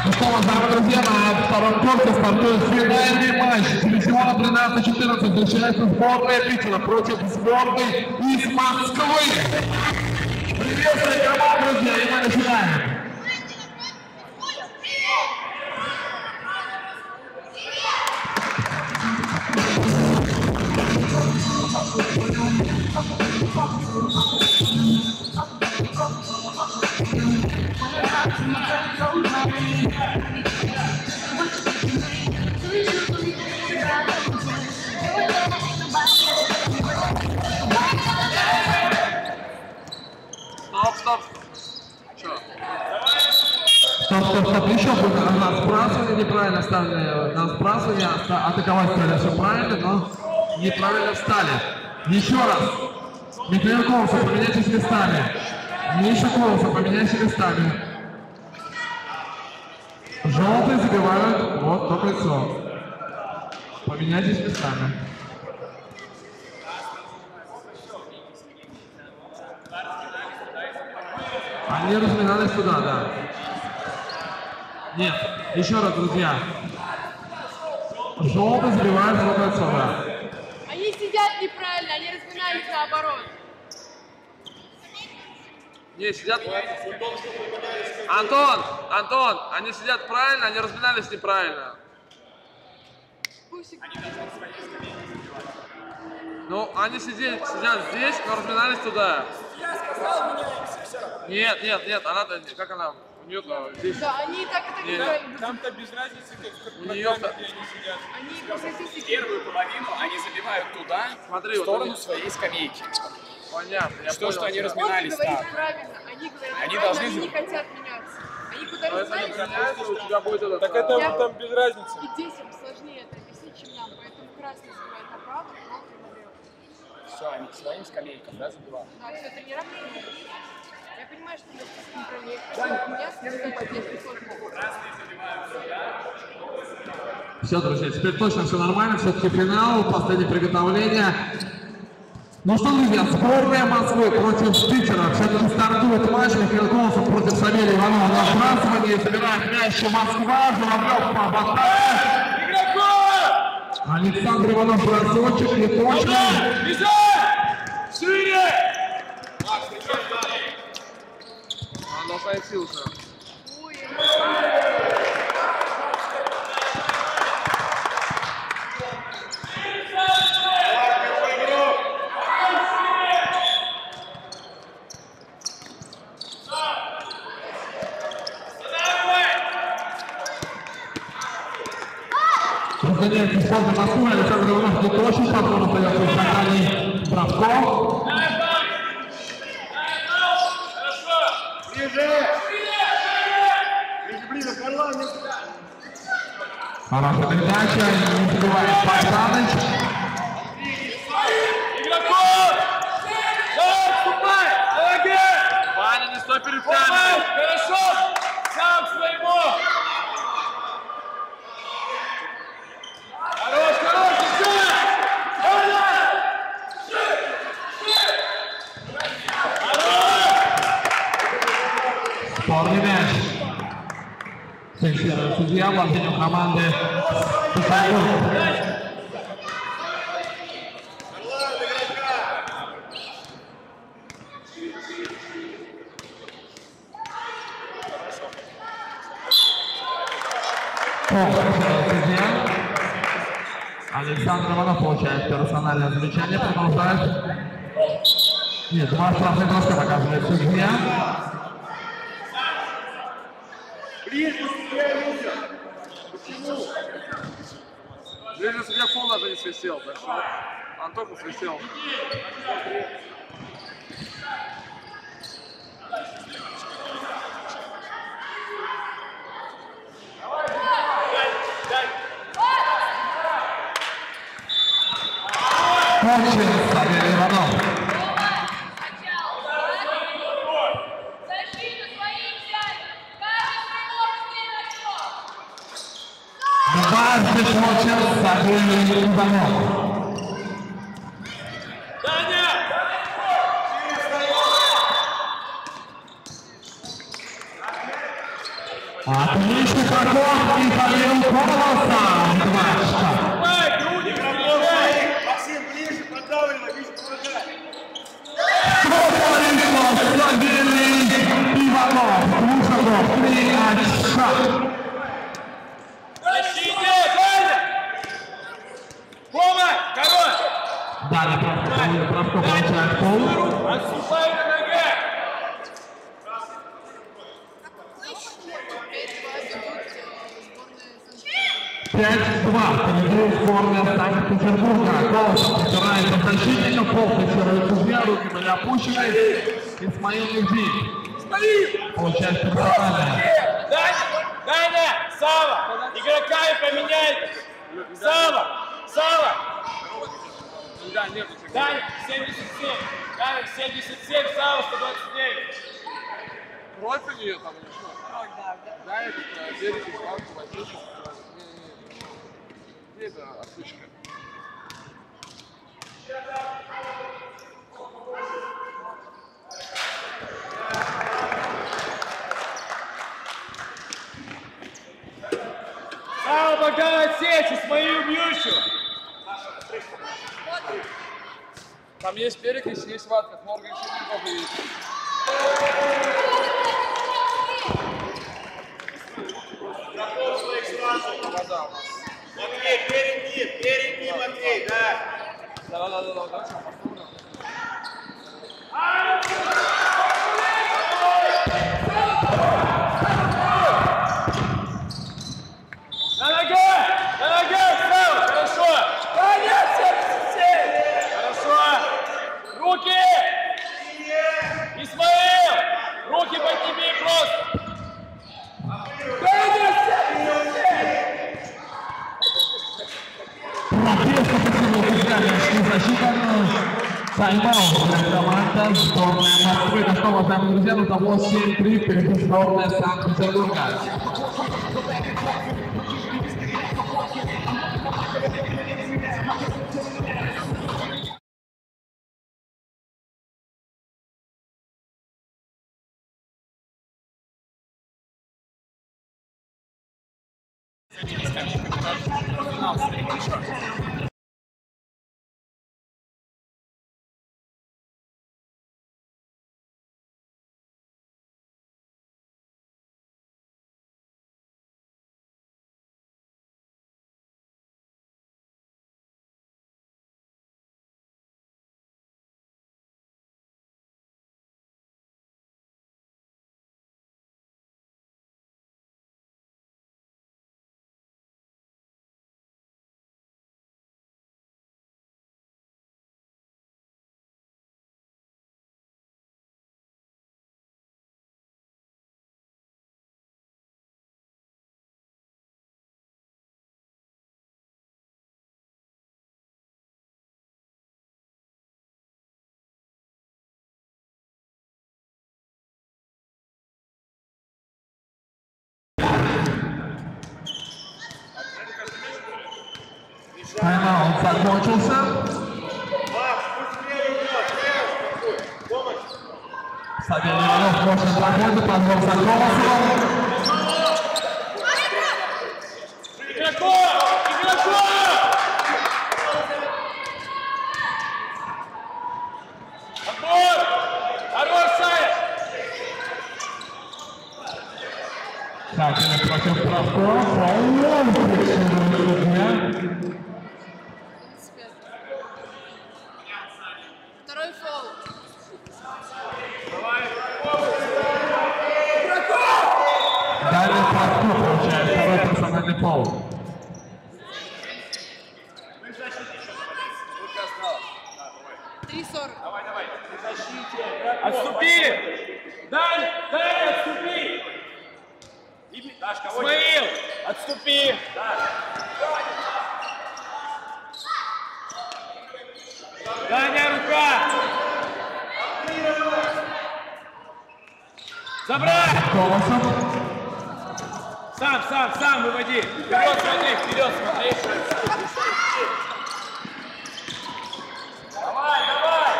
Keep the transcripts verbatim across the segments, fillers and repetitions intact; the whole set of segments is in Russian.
Ну что, уважаемые друзья, на втором корте стартует финальный матч дивизиона тринадцать четырнадцать. Встречается сборная Питера против сборной из Москвы. Приветствую команду, друзья, и мы начинаем. Стоп, стоп. Что? Стоп, стоп, стоп, еще будет на сбрасывание неправильно встали, на сбрасывание атаковать стали, все правильно, но неправильно встали. Еще раз. Михаил Колосов, поменяйтесь местами. Миша Колосов, поменяйся местами. Желтый забивают вот то лицо. Поменяйтесь местами. Они разминались туда, да. Нет, еще раз, друзья. Желтый забивает в лицо, да. Они сидят неправильно, они разминались наоборот. Не, сидят... Антон, Антон, они сидят правильно, они разминались неправильно. Ну, они сидели, сидят здесь, но разминались туда. Я сказал, меняемся, все. Нет, нет, нет, она-то, как она, у нее-то здесь... Да, они и так и так Нет. играли. Там-то без разницы, как в У программе, нее... где они сидят. Они по статистике. Первую половину они забивают туда, Смотри, в вот сторону они- своей скамейки. Понятно, я Что, понял. что они тебя. Он разминались говорит так. правильно, они говорят Они правильно, должны они же- не хотят меняться. Они куда Но если они разминались, меняются, у тебя будет этот... Так а, это Я- там без разницы. и здесь им сложнее это объяснить, чем нам, поэтому красный забивает направо, желтый налево. Все, они к своим скамейкам, да, забивают. Да, все это не равнение. Я понимаю, что мы здесь контролируем. У меня сказать, здесь сложно. Все, друзья, теперь точно все нормально, все-таки финал, последнее приготовление. Ну что, друзья, сборная Москвы против Питера. Все-таки стартует матч. Михаил Колосов против Савелия Иванова на сбрасывании. Собирает мяч Москва. Журавлев по атаке. Александр Иванов бросочек, не точно. Бежать! Шире! Он офансился. Ой, Разгоняется сборная Москвы. Александр Иванов не точно. Патрон остается в стакане бросков. Хорошая передача. Не забивает Богданович. Игроков! Да, вступай! Помоги! Ваня, не стой перед Помогай! камерой. Хорошо! Сам к своему! Хорош, хорош, еще! Спорный мяч. Фиксирует судья, владению команды. Судья. Александр Иванов получает персональное замечание, продолжает. Нет, два штрафных броска показывает судья. Ближе судья фол даже не свистел, так что Антоху свистел. Очень Савелий Иванов. Дважды получил Савелий Иванов. Отличный проход Михаил Колосов. Два очка. Давай, груди, приезжай. Максим, ближе, продавливай, видишь, помогай. Савелий Иванов. Двухшагов. Три очка. Защите, Даня! Помощь, король! Далее правко получает пол. Отступай на ноге! пять-два. Впереди сборная Санкт-Петербурга. Колосов собирается защитника. Пол фиксирует судья. Руки были опущены. Исмаил Мехди. Получает персональное. Даня! Даня! Сава! Игроками поменяйтесь! Сава! Сава! Да, нету. Даня, семьдесят семь! Даня, семьдесят семь, Сава, сто двадцать девять! Кровь у нее там или что? Да, это берег из банка, возьмите. Где это отсычка? Сава, пока отсечь, Исмаил бьющего! Там есть берег, если есть ватка. Морган еще тоже есть. Готов своих сразу. Вода у нас. Матвей, перед ним, перед ним, Матвей, да. Да-да-да-да-да. На ноге! На ноге, Сава! Хорошо! Даня, семьдесят семь! Хорошо! Руки! Исмаил! Руки подними просто! Даня, семьдесят семь! Протест по защита. Тайм-аут для команды сборная Москвы. Ну что, уважаемые друзья, ну того семь-три впереди сборная Санкт-Петербурга. Тайм-аут закончился. Макс, пусть левый идет, левый спокойно. Помощь. Савелий Иванов может проходит, подбор за Колосовым. Игроков! Игроков! Отбор! Хорош, Сая! Савелий против Правкова. Фаул. Фиксирует судья. Второй фол. Далее Правков получает второй персональный фаул. Три сорок. Отступи! Дай! Дай, отступи! Исмаил! Отступи! Даня, рука! Забрать! Колосов. Сам, сам, сам выводи! Вперед смотри, вперед смотри! Давай, давай!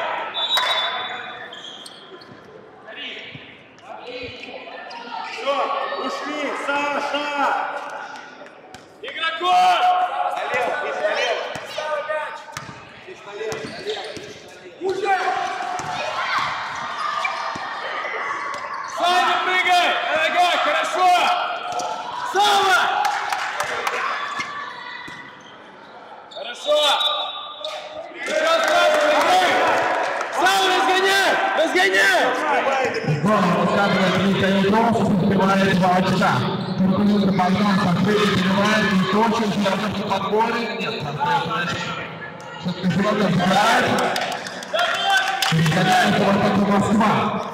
Все, ушли, сам. Игроков! Налево, здесь налево. Здесь налево, налево. Саня, прыгай! На ногах, хорошо! Сава! Хорошо! Еще спрашивай! Сава, разгоняй! Разгоняй! Здорово рассказывает Михаил Кросов, успевает два очка. Туркменский Богдан Сахвей перебивает, не точен, сейчас в подборе. Нет, все-таки сегодня забирает. Перегоняется вот это Москва.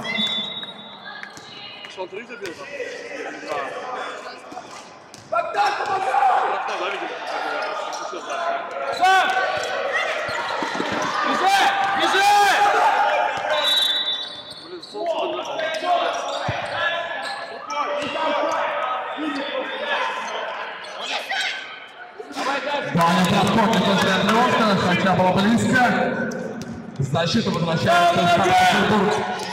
Что, он три забил там? Да. Богдан, помогай! Да, видели, как Сам! Бежи! Бежи! Блин, солнце выглядело. Даня подходит после отрёвка, хотя было близко. Защита возвращается в Санкт-Петербург.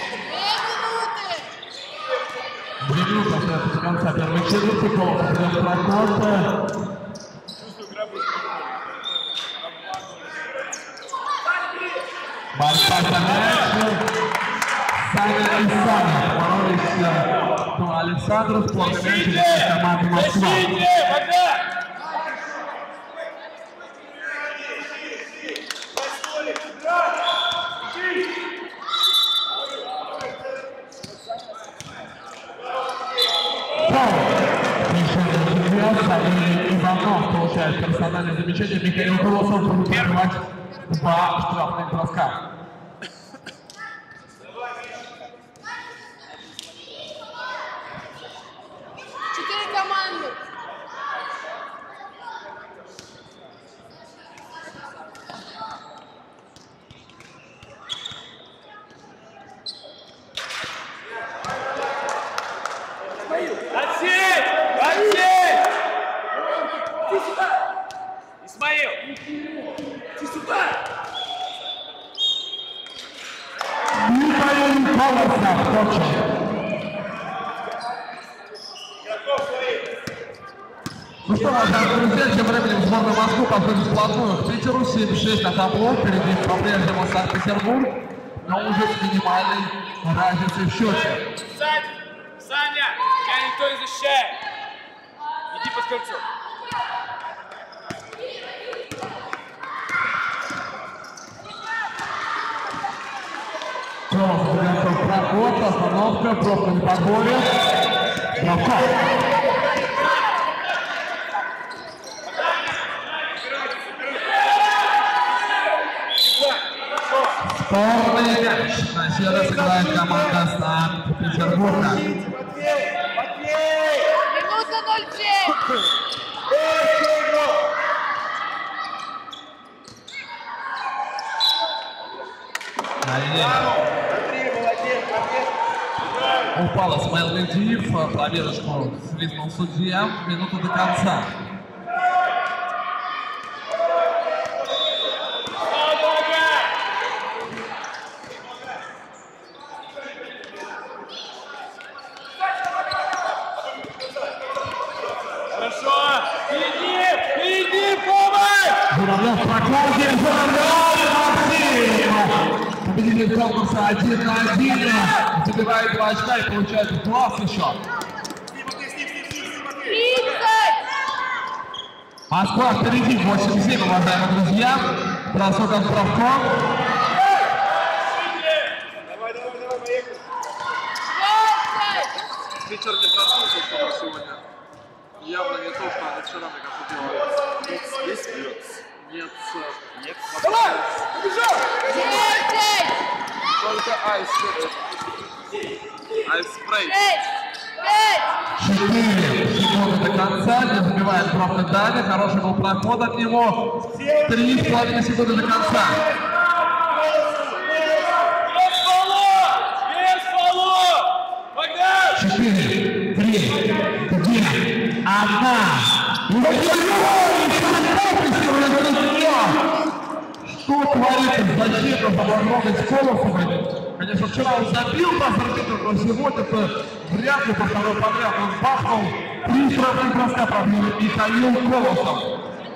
Две минуты остается до конца первой четверти, Колосов идет проход. Борьба за мяч. Саня и Саня боролись по Александру, спорный мяч для команды Москва. Иванов получает персональное замечание. Михаил Колосов будет пробивать два штрафных броска. Четыре команды. Отсеть! Отсеть! Иди сюда! Исмаил! Иди сюда! Михаил Колосов точно. Ну что, уважаемые друзья, тем временем сборная Москвы подходит вплотную к Питеру. семь шесть на табло. Впереди по-прежнему Санкт-Петербург, но уже с минимальной разницей в счете. Сзади! Саня! Тебя никто не защищает! Иди под кольцо! Колосов берется в проход, остановка, пробка на подборе. Проход. Спорный мяч. На сей раз играет команда Санкт-Петербурга. Минута ноль семь. Упал Исмаил Медиев, проверочку свистнул судья, минута до конца. Хорошо! Иди! Иди, помощь! Журавлев в проходе, Журавлев, Максим! Победитель конкурса один на один, забивает два очка и получает плюс еще. Тридцать. Москва впереди, восемь семь, уважаемые друзья. Бросок от правком. Давай, давай, давай, поехали. Двадцать. Питер не проснулся, что сегодня. Явно не то, что они вчера, мне кажется, делали. Есть вперед. Нет, Нет. давай! Десять. Только айс. Айс спрей. Шесть. Пять. четыре секунды до конца, не забивает пробка Даня, хороший был проход от него. три с половиной секунды до конца. Без фоло! Без фоло! Богдан! четыре, три, две, одна. Что творится в защиту Заборногой с Колосовой? Конечно, вчера он забил нас арбитром, но сегодня-то вряд ли по второй подряд он бахнул Три штрафных броска пробил Михаил Колосов.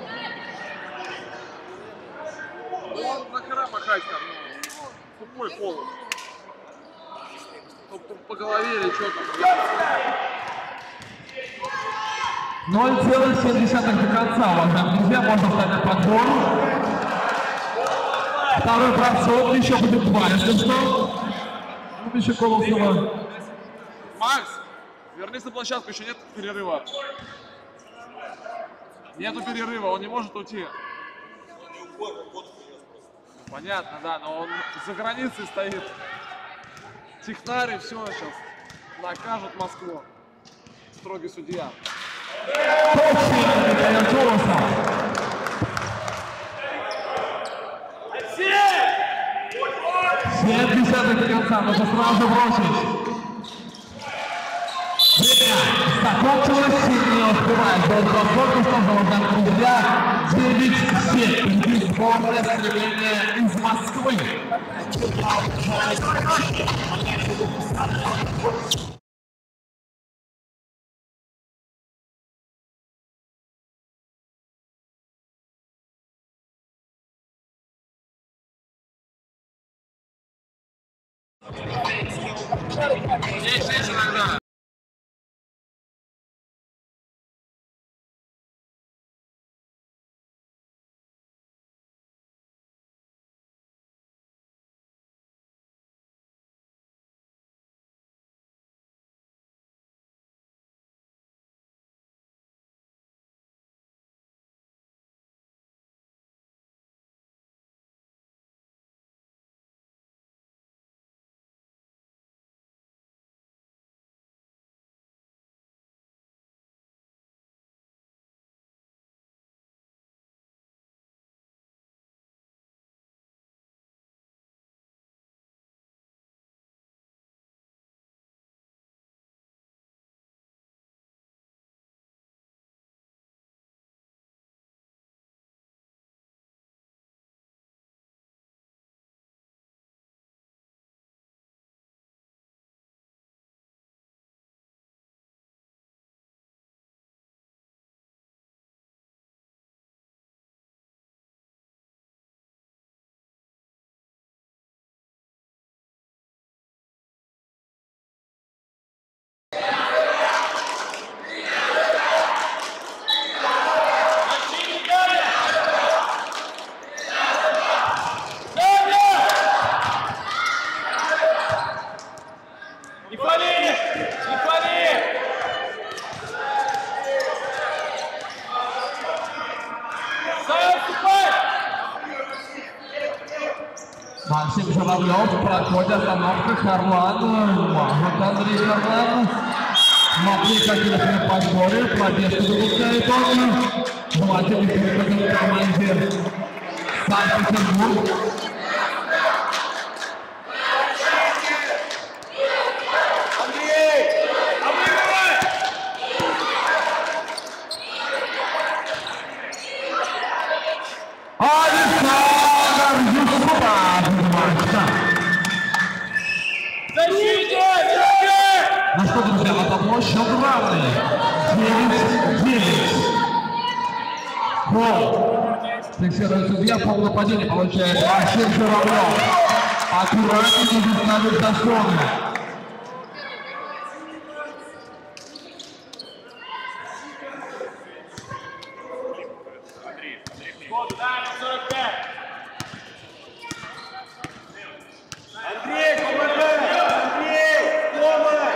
Он нахера махать там, ну, тупой Колос. По голове или что там. ноль целых семь десятых до конца, уважаемые друзья, можно встать на подбор. Второй бросок, еще будет два, если что. Ну, еще Колосова. Макс, вернись на площадку, еще нет перерыва. Нету перерыва, он не может уйти. Понятно, да, но он за границей стоит. Технарь и все, сейчас накажут Москву. Строгий судья. семь десятых до конца, нужно сразу бросить. Время закончилось, не успевает до двадцати, что уважаемые друзья, девять семь. Впереди сборная стремления из Москвы. Есть, есть иногда. Максим Журавлев, проходит остановка, Харлан, может Андрей Харлан. Матвей Катилов на подборе, пробежку допускает он. Владимир переходит в команде Санкт-Петербург. Ну что, друзья, на табло счет равный. девять девять. Гол. Фиксирует судья, пол нападения получает Максим Журавлев. Аккуратнее, не ставит заслоны. Андрей, помогай! Андрей, помощь!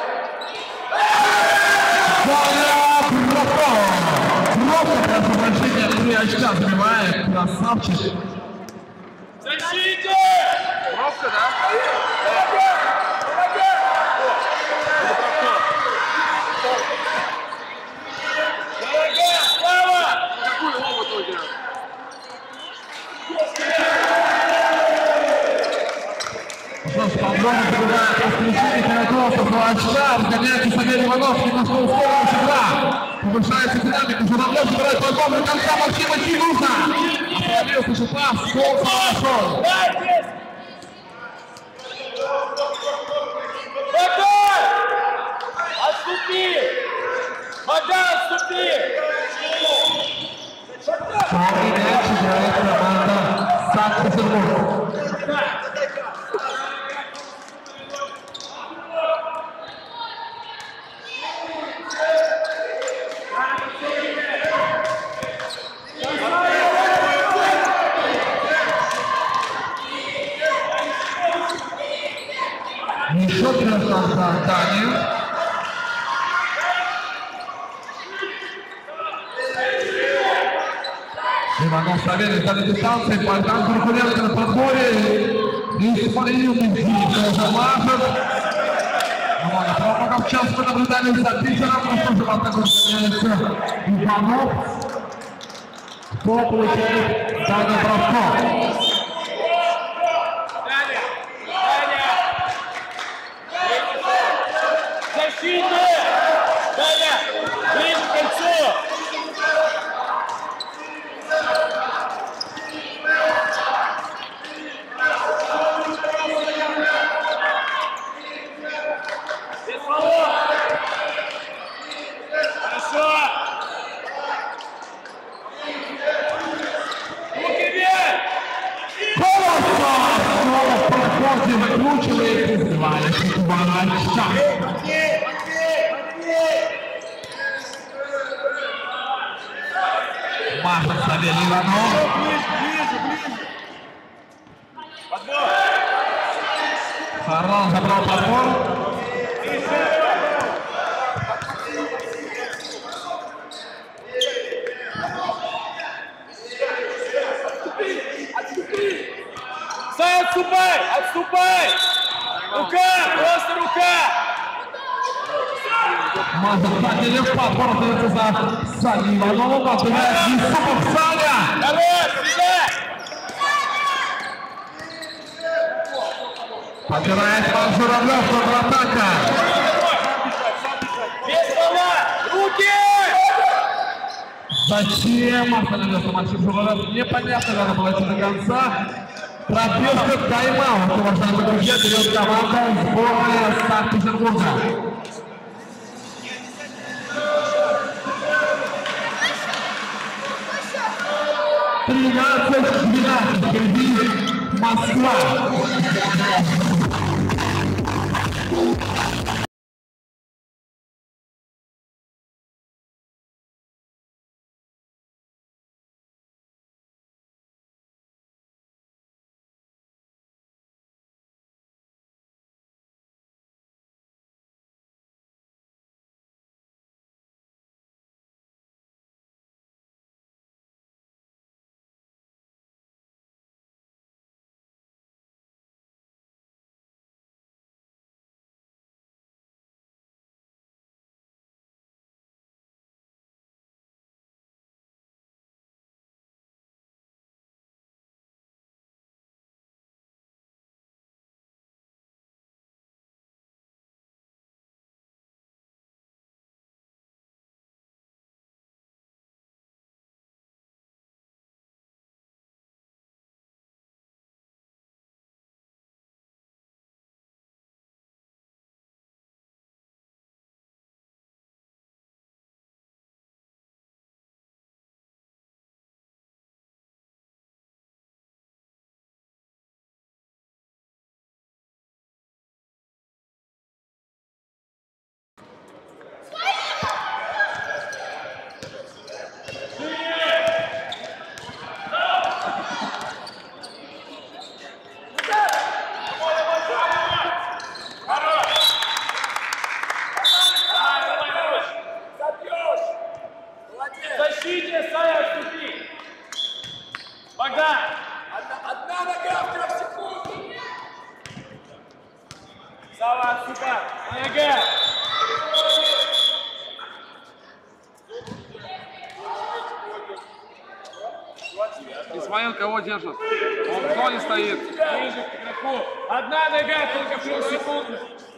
Просто для сокращения три очка забивает красавчик. Защите! Бровка, да? Какую лову тут делать? Что ж, Павлова забивает воскрешение Караколосов, два очка, разгоняется Савелий Иванов, немножко ускорилась игра. Повышается динамика, Журавлев забирает подбор до конца, Максима не нужно. Остановился Шипас, Колосов пошел. Готовь! Отступи! Богдан, отступи! Черный мяч играет команда Санкт-Петербург. Еще красавца Таня. Иванов Савелий на дистанции, Богдан Куркуленко на подборе. Исмаил Медведев тоже машет. Романа Промаков сейчас мы наблюдали за Питером, но что же вот такой становится Иванов. Кто получает данный бросок? Защиты! Даня! Ближе к кольцу! Без фолов! Хорошо! Руки вверх! Колосов! Снова в подходе выкручивает и сбивает два очка. Машет Савелий Иванов. Харлан забрал подбор. Сай, отступай! Отступай! Рука! Просто рука! Машет Савелий подбор, остается за Саней Ивановым. Отбирает Юсупов Саня. Давай, бежай! Подбирает Пан Журавлев, контратака. Без стола! Руки! Зачем остановился Максим Журавлев? Непонятно, надо было идти до конца. Пробежка тайм-аут, уважаемые друзья, берет команда сборная Санкт-Петербурга. тринадцать двенадцать, впереди Москва. Защите, Сая, отступи! Богдан! Одна, одна нога в трех секунд. Сава, отступай! Нога! Исмаил кого держит? Он в зоне стоит. Ближе к игроку! Одна нога только в трех секунд!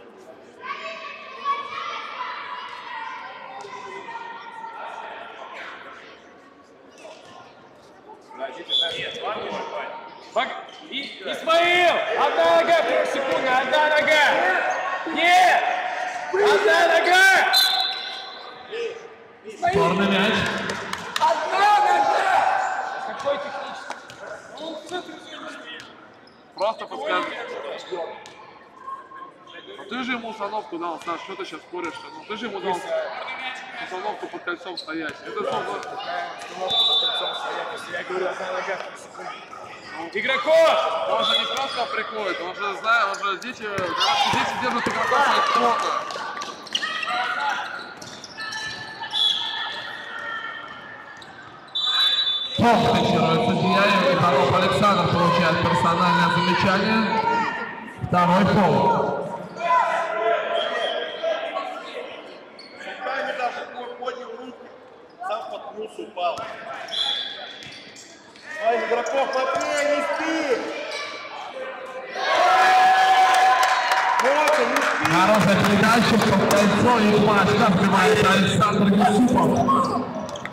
Бог... И... Исмаил! Одна нога, трех секунд, одна нога! Нет! Одна нога! Черный мяч. Какой технический? Он в центре зоны стоит. Просто подскажи. Ну ты же ему установку дал, Саш, что ты сейчас споришь-то? Ну ты же ему дал установку под кольцом стоять. Это что? Установка под кольцом стоять, если я говорю, одна нога в секунду. Игроков! Он же не просто приходит, он же знает, он же дети, короче, дети держат игроков от кота. Комплексирует судья, и Иванов Александр получает персональное замечание. Второй фол. Руками даже поднял руки, сам споткнулся, упал. Ой, игроков, Матвей, не спи! Мока, не спи! Хорошая передача под кольцо, и матч открывается Александр Юсупов.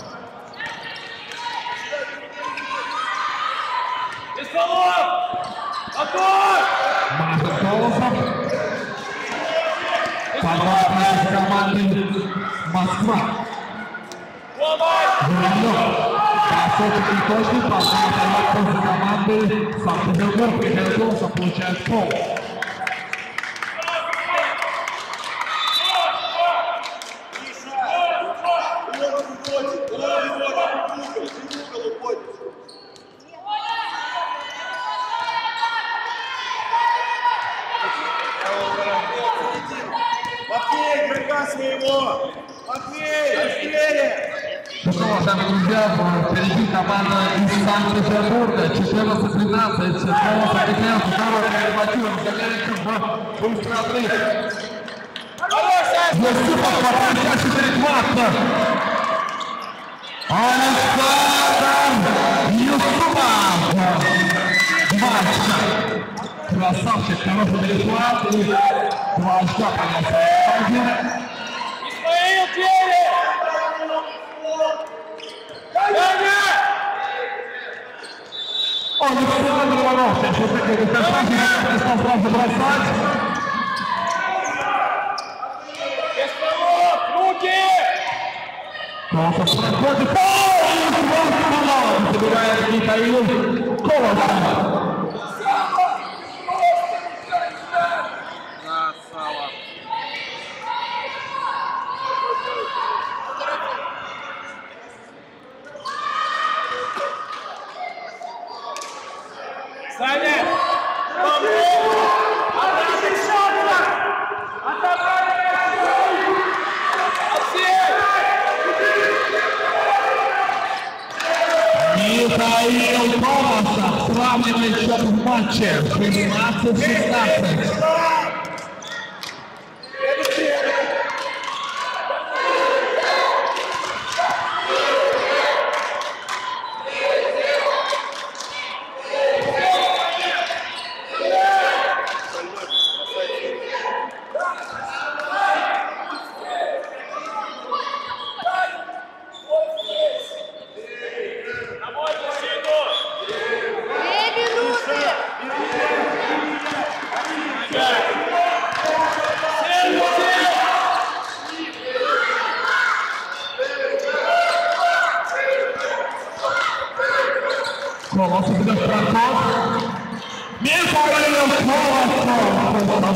Без фолов! Готов! Маша Колосов. Подводная из команды Москва. Журавлев. Бросочек неточный, подводная из команды Санкт-Петербург. Михаил Колосов получает пол. Матвей, игрока своего! Матвей, быстрее! Ну что, уважаемые друзья, впереди команда из Санкт-Петербурга. четырнадцать двенадцать. Колосов Михаил Петербург мотивом замерит в быстрый отрыв. Юсупов попытка четыре-двадцать. Александр Юсупов. Два очка. Красавчик, хороший перехват и два очка понес. Исмаил, двери! Александр Иванов, сейчас вот такой контакт, не стал сразу бросать. Без фолов! Руки! Колосов проходит. О, забирает Михаил Колосов. Красава. Саня! Отобрали шапку! Отобрали! Михаил Колосов сравнивает счет в матче шестнадцать шестнадцать. Две минуты! Колосов идет в проход. Михаил Колосов.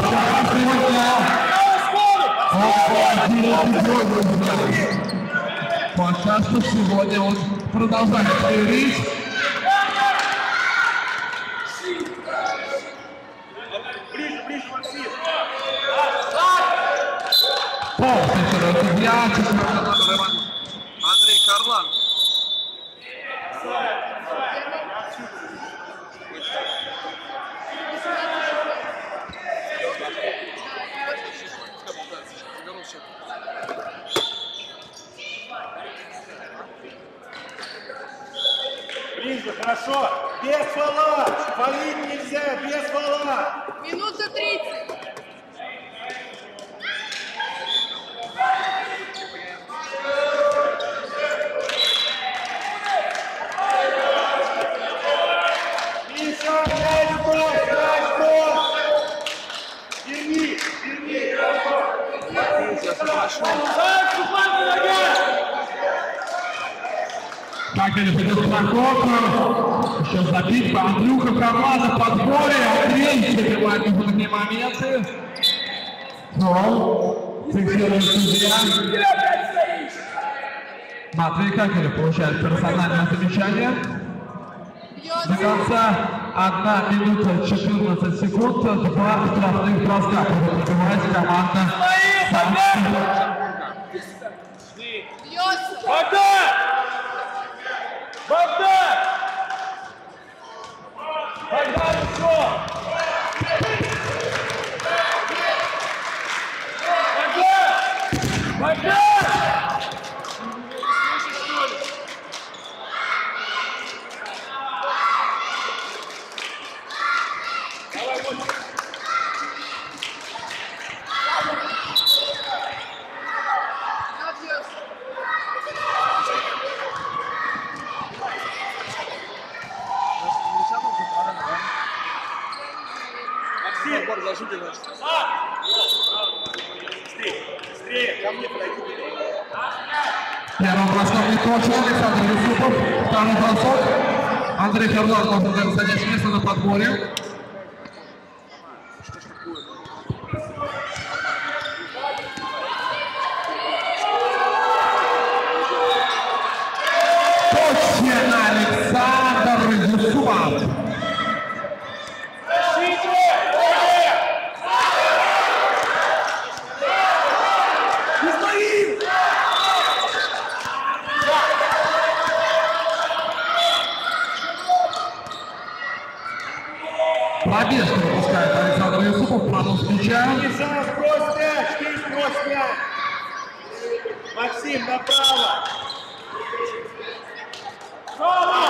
Пока что сегодня он продолжает феерить. Ближе, ближе, Максим! Полный судья. Андрей Карлан. Ближе, хорошо! Без фола! Фалить нельзя, без фола! Минута тридцать! Миша, дай любовь, дай любовь! Верни, верни! Сейчас пошел. Сань, Сухан, нога! Как они пойдут на контр. Еще забить. Андрюха команда в подборе. Андрей закрывает такие моменты. Но фиксирует судья. Матвей Какелев получает персональное замечание. До конца одна минута четырнадцать секунд. Два штрафных броска. Пробивает команда. Богдан! Богдан! Богдан, что? Богдан! Богдан! Давай, Богдан! Защите, значит. Быстрее, быстрее, ко мне подойди. Первым броском не точно Александр Юсупов. Второй бросок. Андрей Фердон должен занять место на подборе. Точно Александр Юсупов. Пробежку выпускает Александр Юсупов, пронос мяча. Сам брось мяч, ты брось мяч. Максим, направо. Право!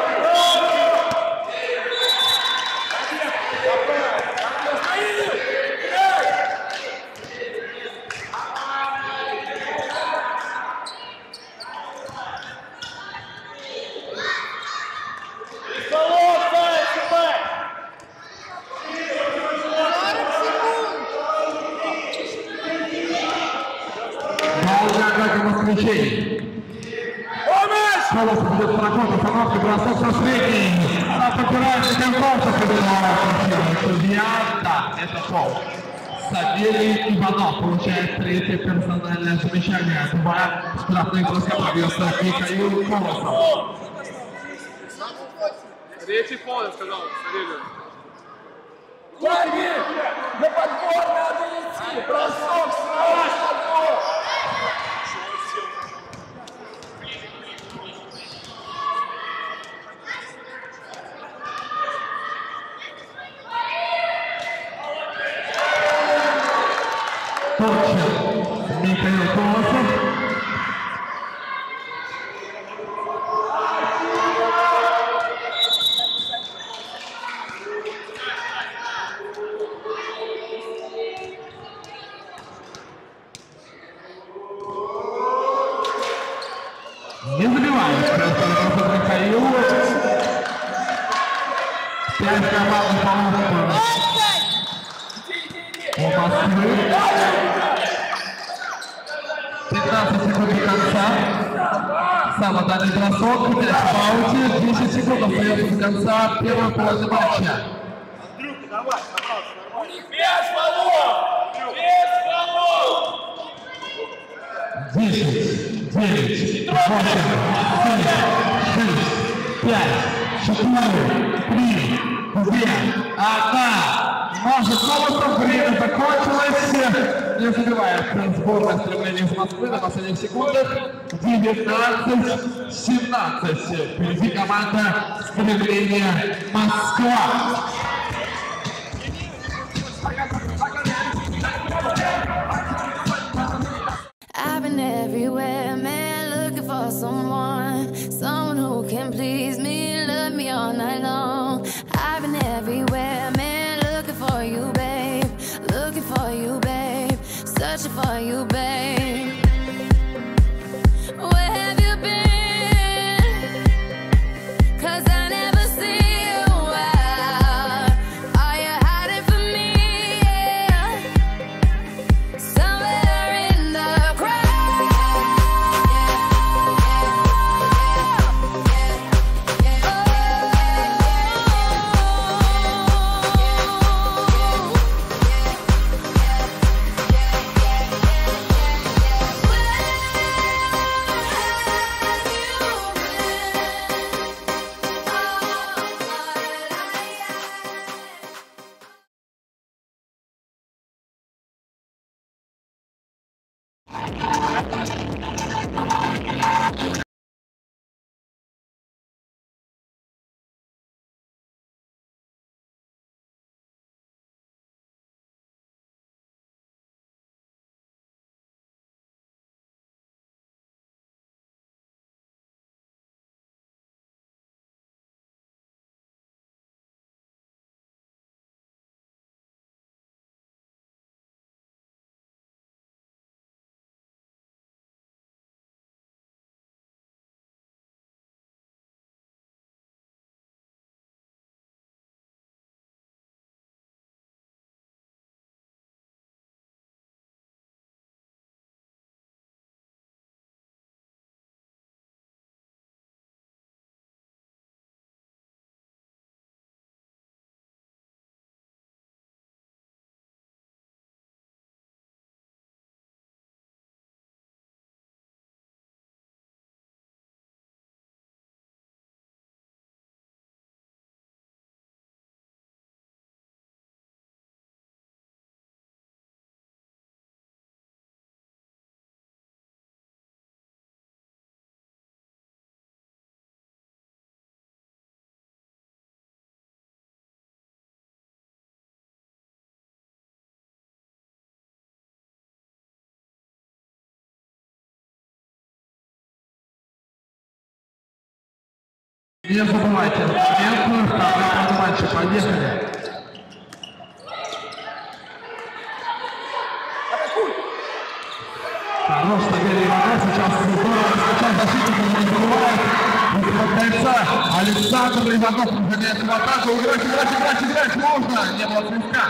Колос будет проход, остановка, бросок со средней. Она подбирается концовка, победила судья. Да, это фол. Савелий Иванов получает третье персональное замечание. Два штрафных броска пробьется Михаил Колосов. Третий фол, я сказал, Савелий. Владимир, на подбор надо идти. Бросок сразу. Точно Михаил Колосов. Не забивает просто Михаил. Пять команд по у Москвы. пятнадцать секунд до конца. Самый дальний бросок. Мяч в ауте. десять секунд остается до конца первой половины матча. Андрюха, давай, пожалуйста, нормально. Без фолов! Без фолов! десять, девять, восемь, семь, шесть, пять, четыре, три, две, одна. Может, Колосов, время закончилось. Не забивает сборная стремления из Москвы на последних секундах. девятнадцать семнадцать. Впереди команда стремления Москва. I've been everywhere, man, looking for someone, someone who can please me, love me all night long. I've been everywhere, man, looking for you, babe, looking for you, babe, searching for you, babe. Where have you been? 'Cause I never see you out. Are you hiding from me? Yeah. Somewhere in the crowd. Не забывайте, момент, второй матча, поехали. Хорош, Валерий Иванов, сейчас здорово, сейчас защитник не забывает. Выпадается Александр Иванов, разгоняется в атаку. Играть, играть, играть, играть можно, не было свистка.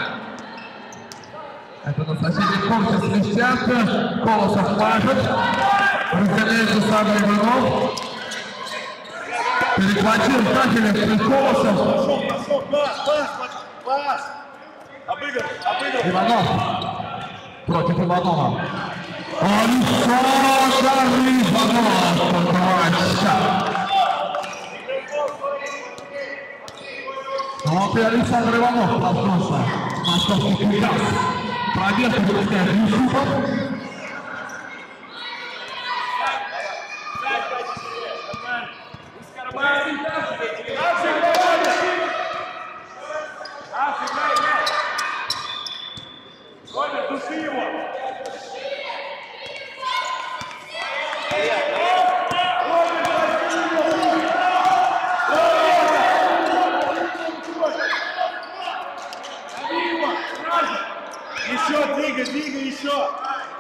Это на соседнем корте свистят, Колосов мажет. Разгоняется сам Иванов. Перехватил Кафелев, Колосов. Пошел, пошел, пас, пас, пас. Обыграл, обыграл. Иванов против Иванова. Александр Иванов, матча. Вот и Александр Иванов проснулся. Московский Куйдас. Пробег выпускает Юсупов. Души его. Еще, двигай, двигай, еще.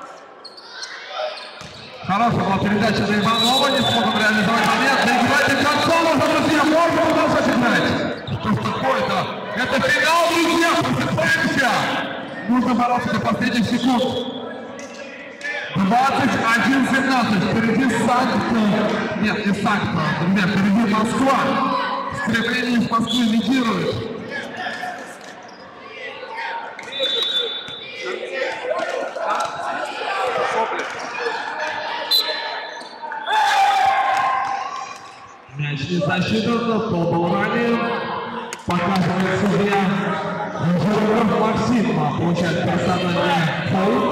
Хорошая была передача на Иванова, не смог он реализовать момент. Доиграйте концом, можно, друзья, можно продолжать играть. Что ж такое-то? Это финал, друзья, просыпаемся. Нужно бороться до последних секунд. двадцать один семнадцать. Впереди Санкт... Нет, не Санкт, друзья, впереди Москва. Стремление в Москве лидирует. Мяч не засчитан, пол был ранен. Показывает судья. Журавлев Максим получает персональный фаул.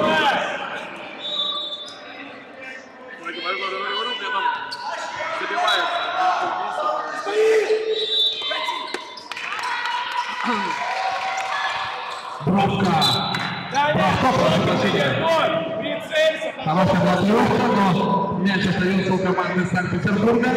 Бровка. Бровко, прошу прощения. Хорошая блокировка, но мяч остается у команды Санкт-Петербурга.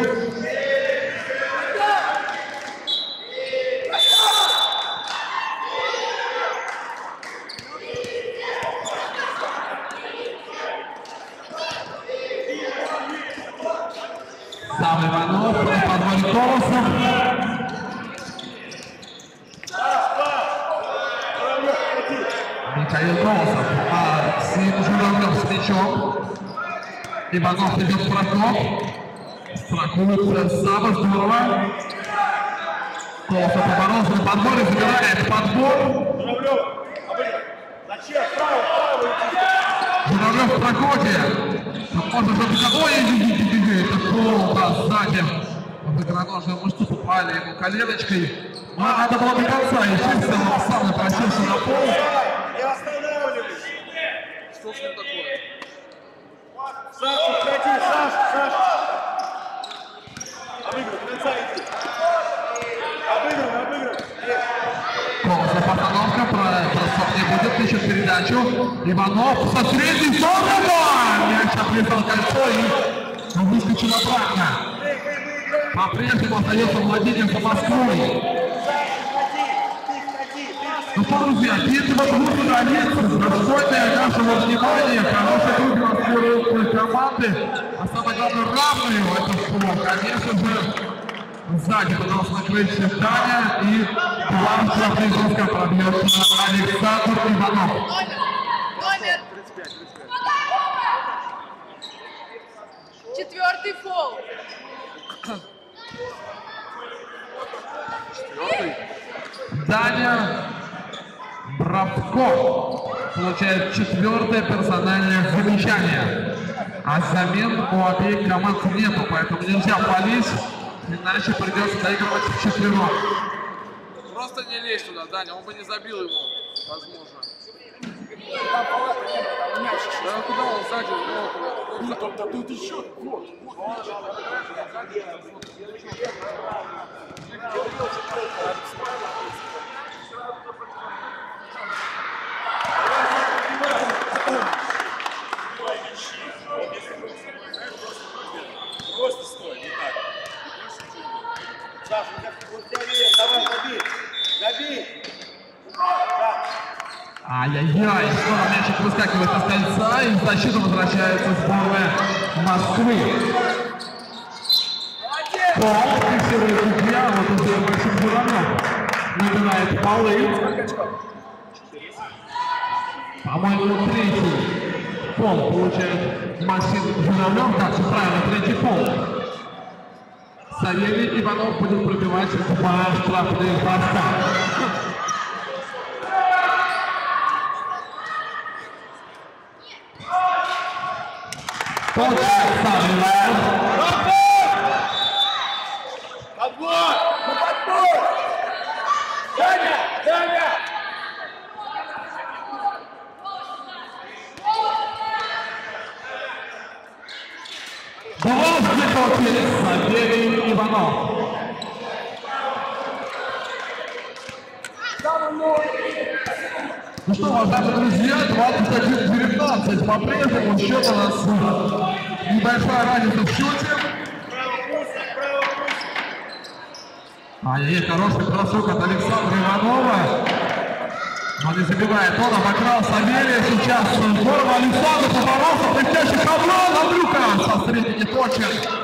Сам Иванов, подводит Колосов. Михаил Колосов, Максим Журавлев с мячом. Иванов идет в прокоп. Страхует Саба, здорово. Колосов поборолся на подборе, забирает подбор. Журавлев, обыгрывай. Зачем? Право, право. Журавлев в прокоте. Можно что-то... Ой, это фол, да, сзади. В икроножную мышцу попали ему коленочкой. Но надо было до конца, естественно, он сам напросился на пол. Не останавливайся. Что с ним такое? Саша, сходи, Саша, Саша. Обыгрывай, до конца иди. Обыгрывай, обыгрывай. Колосов остановка, бросок не будет, ищет передачу. Иванов со средней зоны. Мяч отлетал кольцо и выскочил обратно. По-прежнему остается владельцем Москвы. Ну что, друзья, если вот будут удалиться, достойное нашего внимания, хорошая группа команды, а самое главное равные в этом споре, конечно же, сзади пытался накрыть Таня, и два штрафных броска пробьет Александр Иванов. Номер четвертый фол. Четвертый? Даня Бравко получает четвертое персональное замечание. А замен у обеих команд нету, поэтому нельзя палить, иначе придется доигрывать вчетвером. Просто не лезь туда, Даня, он бы не забил его, возможно. Да куда он сзади? Он, он, он, тут еще. Вот, вот. Просто стой, не так. Саша, вот тебя верю, давай, забей. Забей. Ай-яй-яй, снова мячик выскакивает из кольца, и в защиту возвращается сборная Москвы. Пол фиксирует судья, вот уже Максим Журавлев набирает полы. По-моему, третий пол получает Максим Журавлев, да, все правильно, третий пол. Савелий Иванов будет пробивать два штрафных броска. Подбор! На подбор! Даня! Даня! Два взлетели Савелий Иванов. Ну что, уважаемые друзья, двадцать один девятнадцать. По-прежнему счет у нас небольшая разница в счете. Ай-яй-яй, хороший бросок от Александра Иванова. Но не забивает он, обыграл Савелия. Сейчас здорово Александр поборолся, блестящий хаблон, Андрюха со средней точки.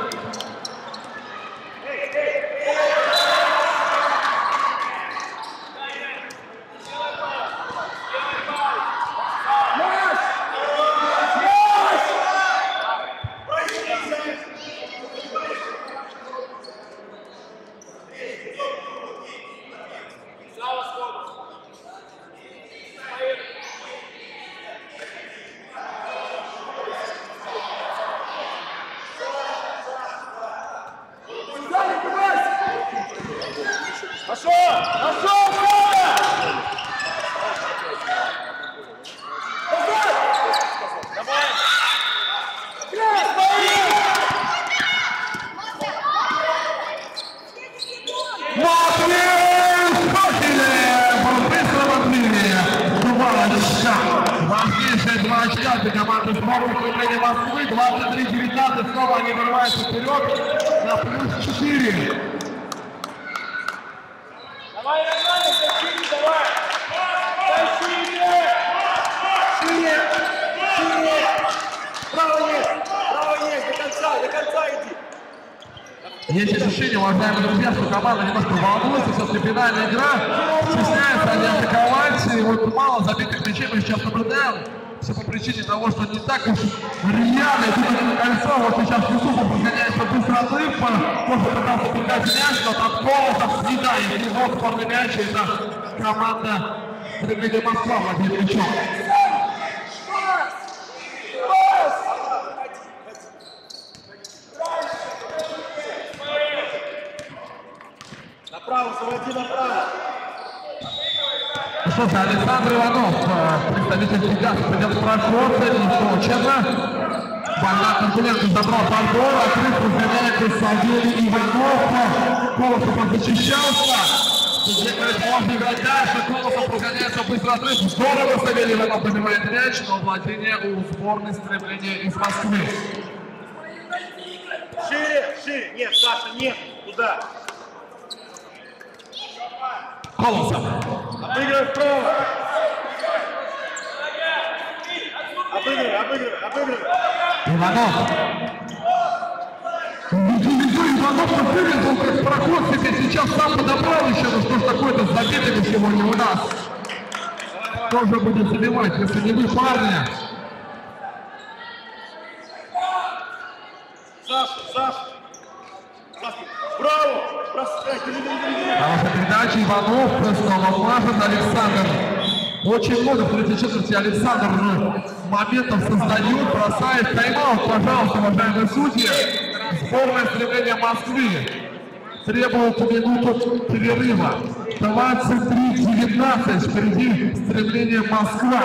Пошел! Пошел, Коля! Давай! Матвей Скотелев! Быстро Матвей! Два очка! Важнейшие два очка для команды сборной управления Москвы. двадцать три девятнадцать. Снова они вырываются вперед на плюс четыре. Давай, Роман, тащи, давай! Тащи! Шире! Шире! Право есть! Право есть! До конца, до конца иди! Есть ощущение, уважаемые друзья, что команда немножко волнуется, все-таки финальная игра, стесняется они атаковать, и вот мало забитых мячей мы сейчас наблюдаем, все по причине того, что не так уж рьяно идут кольцо, вот сейчас Юсупов разгоняется быстро отрыв, может пытаться передать мяч, но там Колосов съедает его спорный мяч, и это команда стремления Москва владеет мячом. Направо, заводи направо! Что же, Александр Иванов, представитель Пегаса, придет в проход, не точно. Богдан Конкуренко забрал подбор, отрыв разгоняется Савелий Иванов. Колосов защищался. Судья говорит, можно играть дальше. Колосов разгоняется, быстро отрыв. Здорово Савелий Иванов добивает мяч, но владение у сборной стремления из Москвы. Шире, шире! Нет, Саша, нет! Туда! Колосов. Обыгрывай вправо! Обыгрывай, обыгрывай, обыгрывай! Иванов. Иванов подпрыгнет, он как проход себе сейчас сам подобрал еще, ну что ж такое-то с забитыми сегодня у нас. Кто же будет забивать, если не вы, парни? Саша, Саша! Саша, вправо! Бросай, бери, бери, бери! Хорошая передача, Иванов, снова мажет, Александр. Очень много в третьей четверти Александр моментов создает, бросает тайм-аут, пожалуйста, уважаемые судьи. Сборная стремления Москвы требует минуту перерыва. двадцать три девятнадцать, впереди стремление Москва.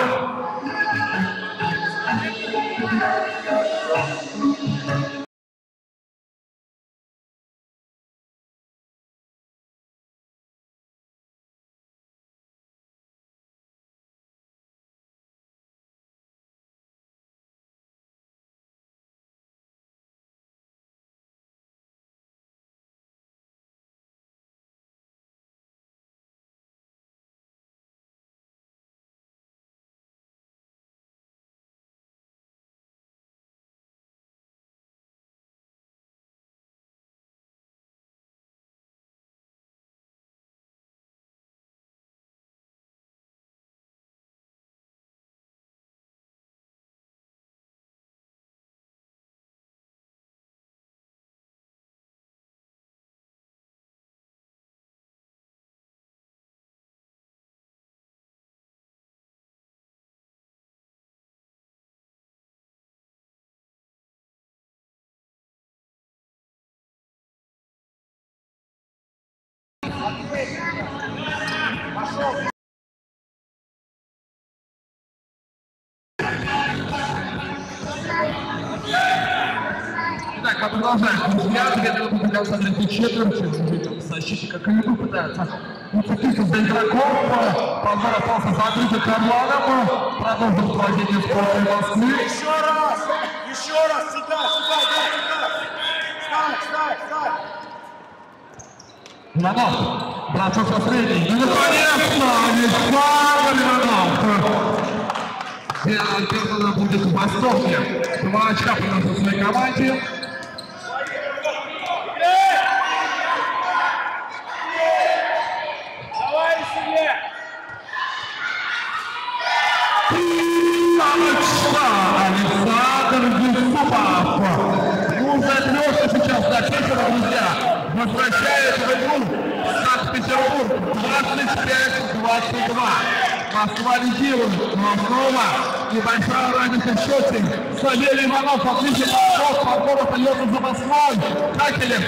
Итак, мы продолжаем. Друзья, две минуты до конца третьей четверти. Защитника Калиду пытается уцепиться за игроков. Позор остался закрытый карманом. Продолжим владение сборной Москвы. Еще раз! Еще раз! Сюда, сюда, сюда! Встань, встань, встань! Иванов, бросок со средней. И наконец-то Александр Иванов. Альбертона будет в восторге. Два очка приносит своей команде. Давай себе! Александр Юсупов. Нужно отлёшка сейчас на Чехова, друзья. Возвращает в игру Санкт-Петербург. двадцать пять двадцать два. Москва лидирует. Но снова небольшая разница в счете. Савелий Иванов отличный подход. Подбор остается за Москвой. Хакелев.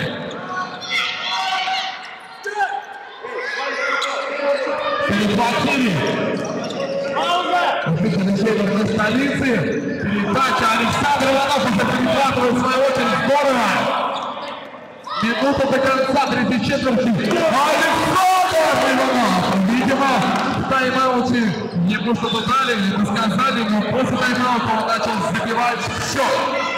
Перехватили. Отличный северной столицы. Передача Александр Иванов уже перехватывает в свою очередь. Здорово. Минута до конца третьей четверти. Александр Иванов. Видимо, в тайм-ауте ему что-то дали, не сказали, но после тайм-аута он начал забивать все.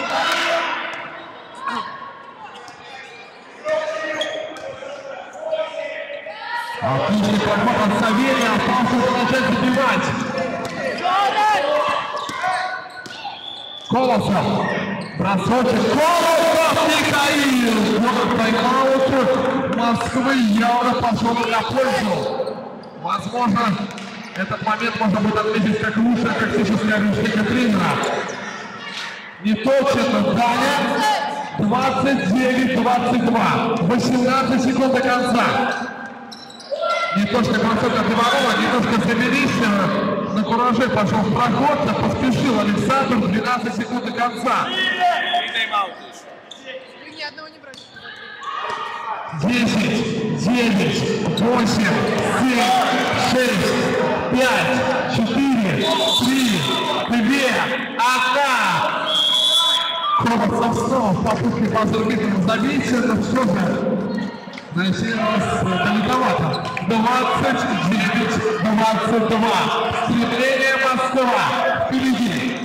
Отличный подход от Савелия, остался начать забивать. Колосов. Бросочек. Колосов Михаил. Вот тайм-аут Москвы явно пошел на пользу. Возможно, этот момент можно будет отметить как лучшее тактическое решение тренера. Не точно, Даня. двадцать девять двадцать два. восемнадцать секунд до конца. Не точно бросок от Иванова, немножко замерись. На кураже пошел в проход, поспешил Александр. двенадцать секунд до конца. Ни одного не бросил. десять, девять, восемь, семь, шесть, пять, четыре, три, два, одна. Колосов снова в попытке Базарбитова забить, но все же на сей раз далековато. двадцать девять двадцать два. Стремление Москва впереди.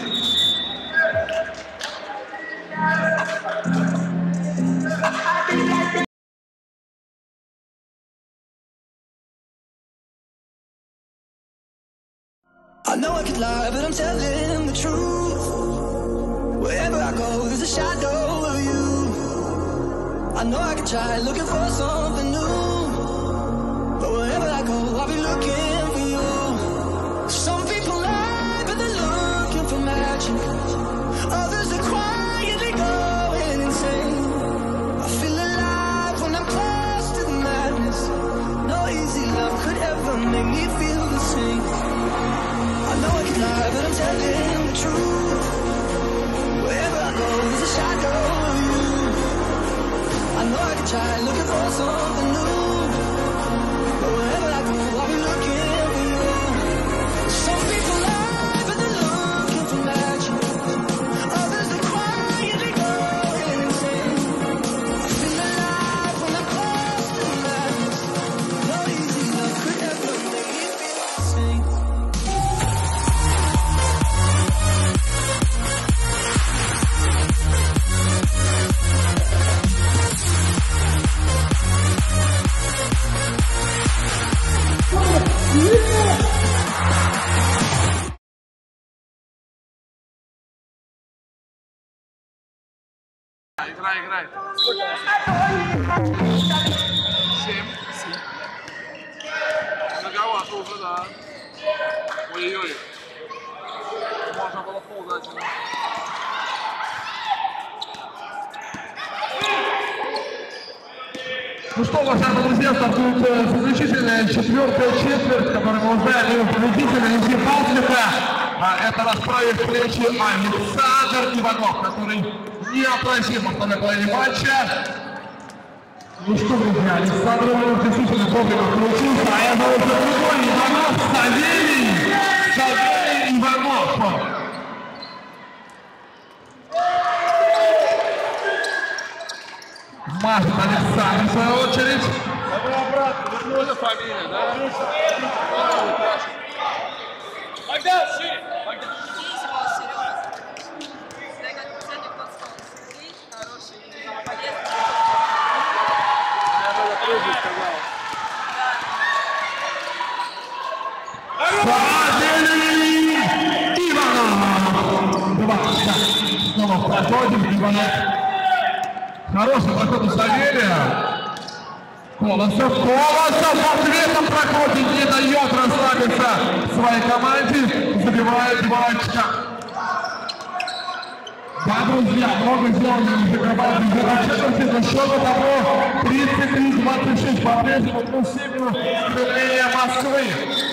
I know I could lie, but I'm telling the truth. Wherever I go, there's a shadow of you. I know I could try looking for something new, but wherever I go, I'll be looking for you. Some people lie, but they're looking for magic. Others are quietly going insane. I feel alive when I'm close to the madness. No easy love could ever make me feel the same. I know I can lie, but I'm telling the truth. Wherever I go, there's a shadow of you. I know I can try looking for something new, but wherever I go, I'll be looking for you. Some people lie, but they're looking for magic. Others are quietly going insane. I feel alive when I'm close to the madness. No easy love could ever make me feel the same. Играй, играй. Семь. Многовато уже, да. Ой-ой-ой. Можно было пол дать. Ну что, уважаемые друзья, стартует заключительная четвертая четверть, которую мы узнаем победителя из Ефалчика. Это расправив плечи Александр Иванов, который неотразим в второй половине матча. Ну что, друзья, Александр Иванов действительно вовремя включился, а я зовут другой Иванов, Савелий, Савелий Иванов. Машет Александр, в свою очередь. Давай обратно, вернула фамилия, да? Богдан, шире! Богдан! Савелий Иванов! Два очка. Снова проходим, Иванов. Хороший проход у Савелия. Колосов, Колосов ответом проходит, не дает расслабиться своей команде, забивает два очка. Да, друзья, много сделано уже команды в четверти, но счет того тридцать три двадцать шесть по-прежнему плюс семь стремление Москвы.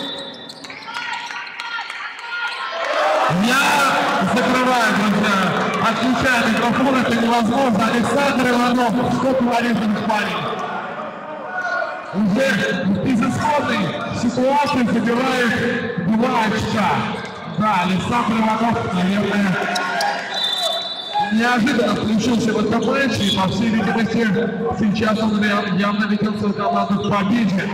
Я закрываю, друзья, отключаю микрофон, это невозможно. Александр Иванов, сколько валютных парень. Уже в безысходной ситуации забирает два очка. Да, Александр Иванов, наверное, неожиданно включился в этом матче, и, по всей видимости, сейчас он явно ведет свою команду к победе.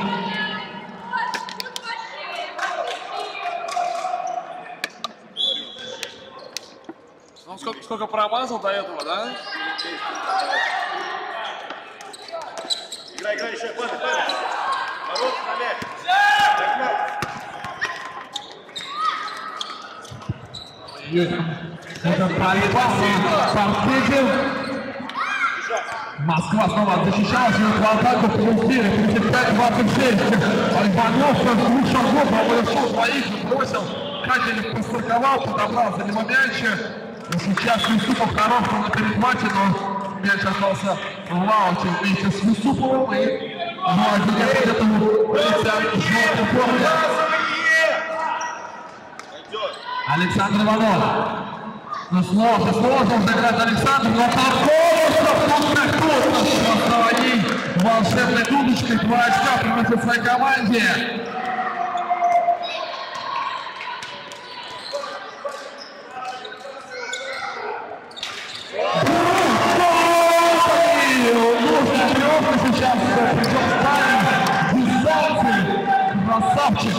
Он сколько, сколько промазал до этого, да? Играй, играй, еще, падай, падай. Ворот на мяч. Это борьба на паркете. Москва снова защищалась, и в атаку плюсили тридцать пять двадцать шесть. Иванов с двух шагов обошел двоих, бросил. Кателев постраховал, подобрал за него мяч. И сейчас Юсупов хорош на перехвате, но мяч остался в лауте вместе с Юсуповым. И Владимир где-то полицай в желтой форме. Александр Иванов. Ну сложно, сложно сыграть Александр, но такого, что тут проводить волшебной дудочкой, два очка приносит своей команде. Нужно трёпка сейчас, причем ставим дистанции. Красавчик.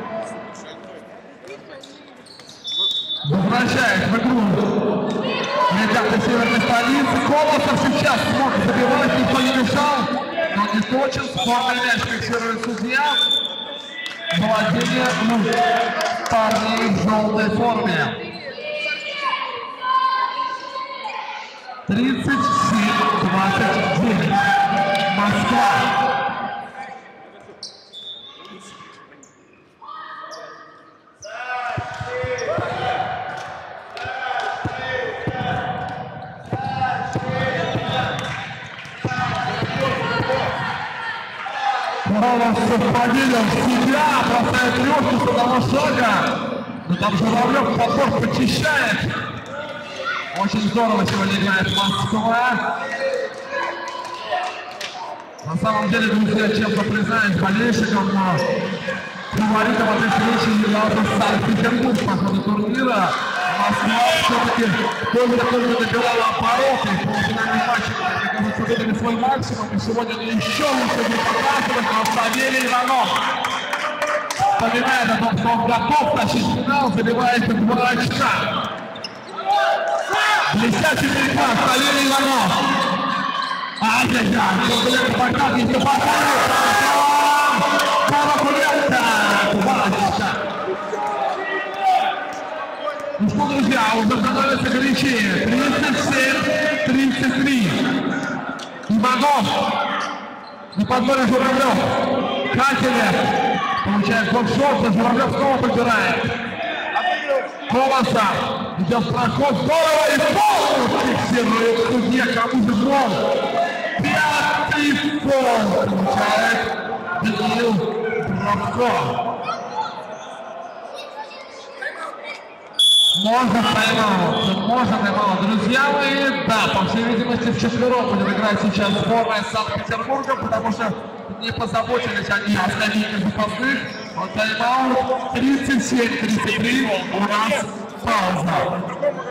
Возвращает в игру ребята северной столицы. Колосов сейчас смог забивать, никто не мешал, но не точен. Спорный мяч фиксирует судья. Владение парней в желтой форме. тридцать семь двадцать девять. Москва. Колосов поверил в себя, бросает легкий с одного шага. Но там Журавлев подбор почищает. Очень здорово сегодня играет Москва. На самом деле, друзья, честно признаюсь, болельщикам, но фаворитом этой встречи являлся Санкт-Петербург по ходу турнира. Москва все-таки только-только добирала обороты, и в полуфинальном матче, мне кажется, выдали свой максимум, и сегодня еще лучше будет показывать, но Савелий Иванов вспоминает о том, что он готов тащить финал, забивает два очка. Блестящий перехват, Савелий Иванов. Ай-яй-яй, что-то пока не попадает. Конкурента, два очка. Ну что, друзья, уже становится горячее. тридцать семь тридцать три. Иванов. На подборе Журавлев. Кателев. Получает бокшот, но Журавлев снова подбирает. Колосов. Идет проход. Здорово и пол. Фиксирует судья. Кому же гол? Пятый пол. Получает Даниил Бровко. Можно тайм-аут, можно тайм-аут. Друзья мои, да, по всей видимости, вчетвером будет играть сейчас сборная Санкт-Петербурга, потому что не позаботились они о скамейке запасных. Вот тайм-аут тридцать семь тридцать три, у нас пауза.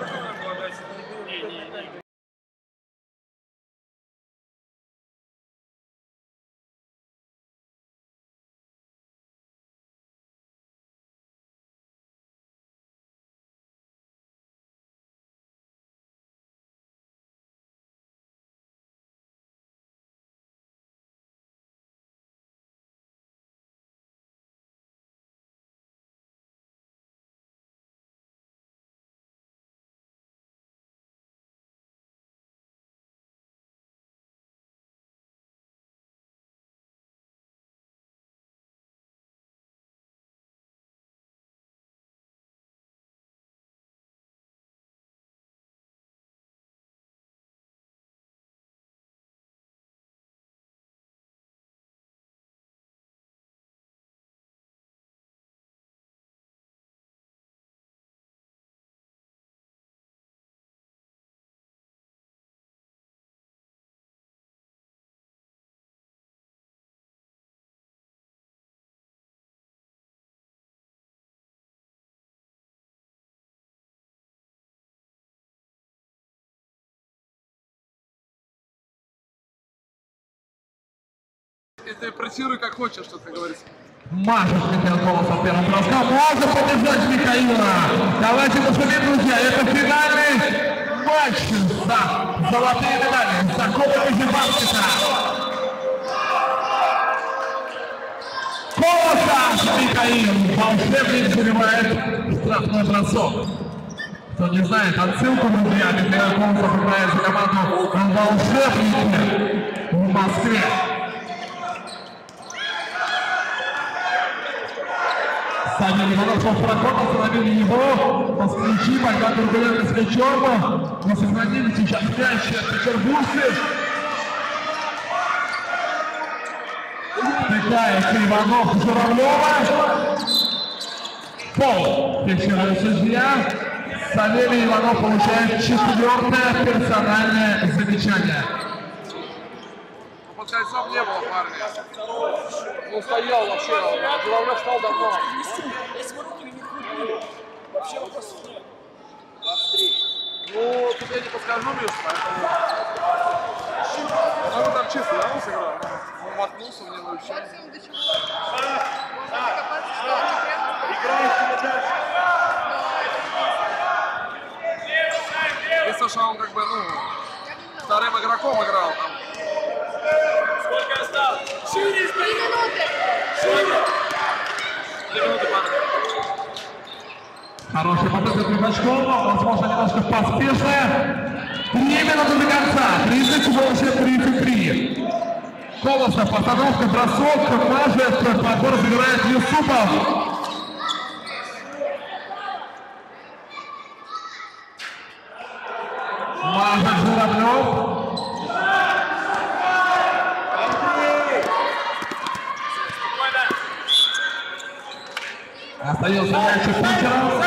Интерпретируй как хочешь, что ты говоришь. Машет Михаил Колосов первым броском. Можно поддержать Михаила. Давайте посмотрим, друзья. Это финальный матч за золотые медали. За Кубок Ижеванского. Колосов Михаил. Волшебник забивает штрафной бросок. Кто не знает, отсылку, друзья. Михаил Колосов играет за команду Волшебники в Москве. Сами Иванов проход, остановили его. Москвичи, Богдан Турбулевый с мячом. Не сохранили сейчас мяч петербуржцы. Втыкается Иванов Журавлева. Пол. Фиксирует судья. Савелий Иванов получает четвертое персональное замечание. Под кольцом не было парня. Ну стоял вообще, Журавлев стал давно. Вообще вопросов нет. Ну, тут я не подскажу, Миш, поэтому... Ну, там чисто, да, он сыграл? Он воткнулся в него и все. Максим, до чего? Можно докопаться, что они прям... Играете дальше. Если что, он как бы, ну, вторым игроком играл там. Сколько осталось? Три минуты! Три минуты, парни. Хорошая попытка Требачкова, возможно, немножко поспешная. Три минуты до конца, тридцать восемь тридцать три. Колосов, остановка, бросок, мажет, подбор забирает Юсупов. Мажет Журавлев. Остается мяч у Питера.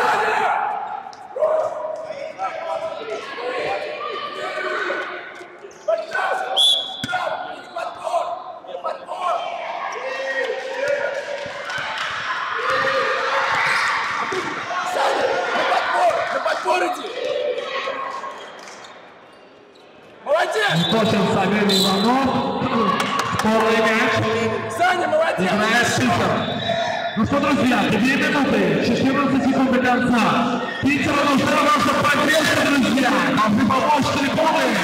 Точен Савелий Иванов. Скорый мяч. Саня, молодец! Играет Питер. Ну что, друзья, две минуты, четырнадцать секунд до конца. Питеру нужна ваша поддержка, друзья. Должны помочь трибуны.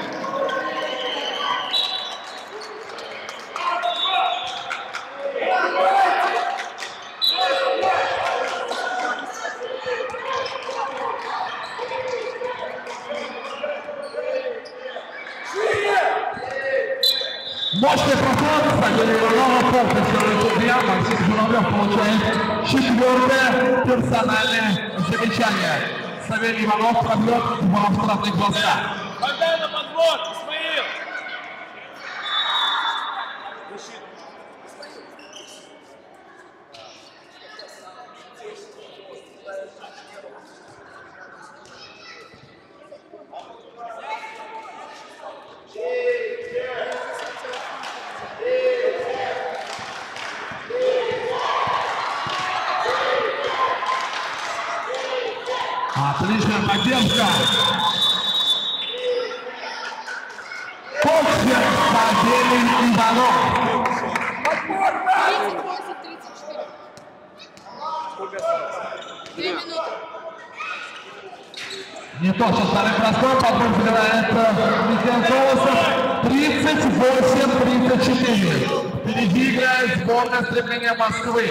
Мощный проход, Савелий Иванова, полностью судья, Максим Журавлев получает четвертое персональное замечание. Савелий Иванов пробьет два штрафных броска. Богдан на подбор, Исмаил! Отличная поддержка. Коксер, Савелий Иванов. тридцать восемь тридцать четыре. Две минуты. Не точно, вторым броском подбор забирает Михаил Колосов. тридцать восемь тридцать четыре. Впереди играет сборная стремления Москвы.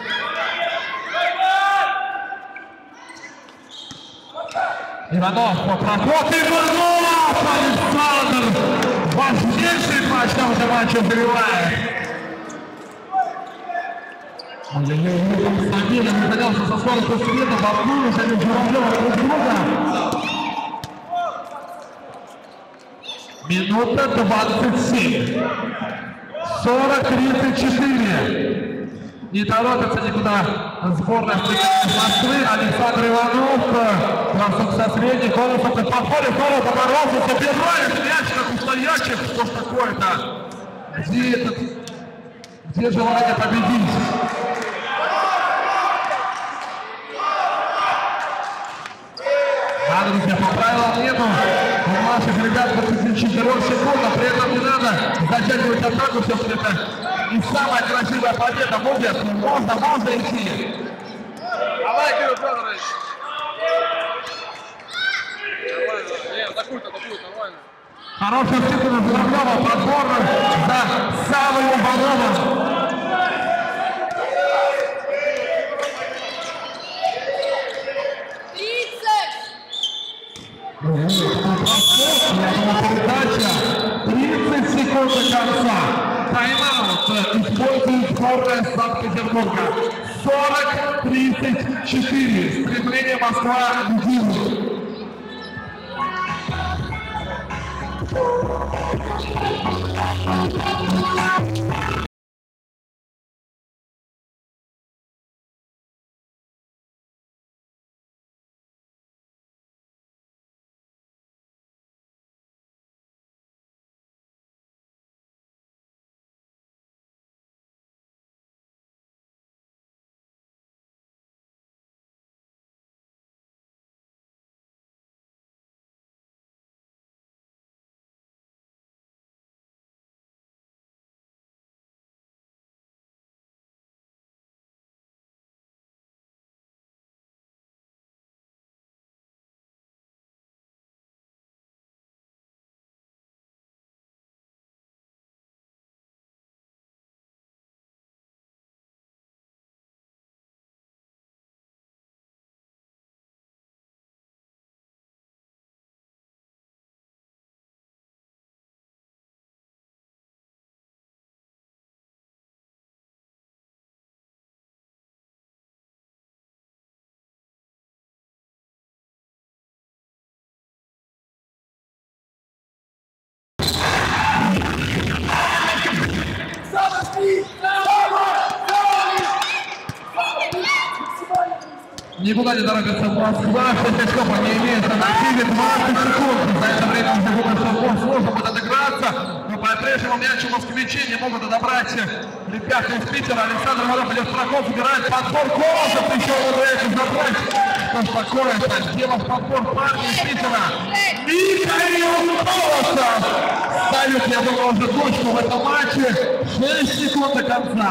Иванов по проходу. Иванов! Александр! Важнейший матч на этом матче забивает. Савелий находился со скоростью света, воткнулись они Журавлева друг друга. Минута двадцать семь. сорок тридцать четыре. Не торопится никуда сборная Москвы. Александр Иванов, бросок со средней, Колосов и подходит, Колосов оборолся, забирает мяч, как у стоячих. Что ж такое-то? Где этот? Где желание победить? Надо, друзья, по правилам нету. У наших ребят двадцать четыре секунды, при этом не надо затягивать атаку, все-таки это не самая красивая победа будет. Можно, можно идти. Давай, Кирилл Федорович. Нормально. Нет, такую-то, такую, нормально. Хорошая птица на Журавлева, подбор за Савой Ивановым. Передача. тридцать секунд до конца. Тайм-аут использует сборная Санкт-Петербурга. сорок тридцать четыре. Стремление Москва лидирует. Никуда не торопится Москва, шесть очков они имеют на активе двадцать секунд. За это время уже думаю, что сложно будет отыграться, но по-прежнему мяч у москвичей не могут отобрать ребята из Питера. Александр Иванов идет в проход, забирает подбор Колосов, еще умудряется забрать. Что ж такое-то? Делав подбор парня из Питера. Михаил Колосов ставит, я думаю, уже точку в этом матче. шесть секунд до конца.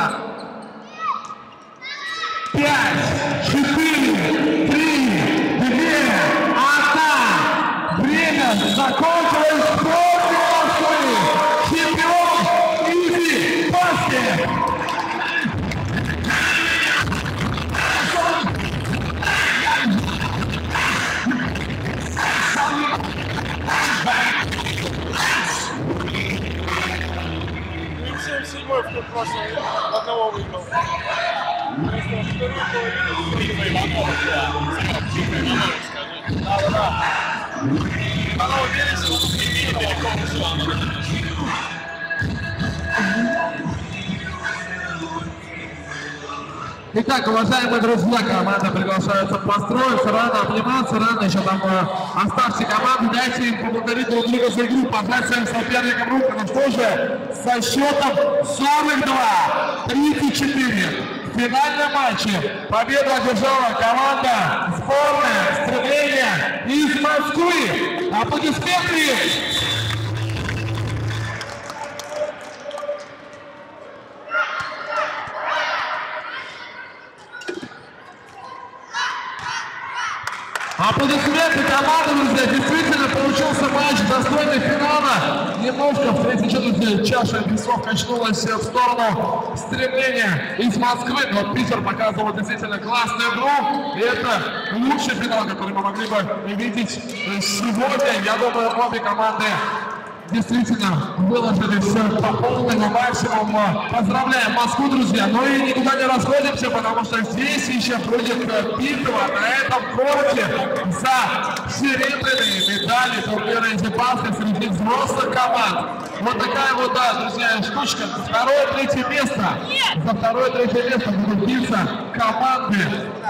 Пять, четыре, три, две, одна. Время закончилось. Сборная Москвы. Чемпион Изи Баскет. семь седьмой в тот прошлый одного выиграл. Да-да-да. Она уверена, что не имеет далеко ушла. Итак, уважаемые друзья, команда приглашается построиться, рано обниматься, рано еще там э, оставьте команду, дайте им поблагодарить друг друга за игру, пожать своим соперникам руку. Ну что же, со счетом сорок два тридцать четыре В финальном матче победу одержала команда сборная «Стремление» из Москвы. Аплодисменты! Аплодисменты команды, друзья. Действительно получился матч достойный финала. Немножко в третьей четверти чаша весов качнулась в сторону «Стремления» из Москвы. Но Питер показывал действительно классную игру. И это лучший финал, который мы могли бы видеть сегодня. Я думаю, обе команды действительно выложились по полному максимуму. Поздравляем Москву, друзья. Но и никуда не расходимся, потому что здесь еще будет битва на этом корте за серебряные медали турнира «Изи-Баскет» среди взрослых команд. Вот такая вот, да, друзья, штучка. Второе, третье место. За второе, третье место будут биться команды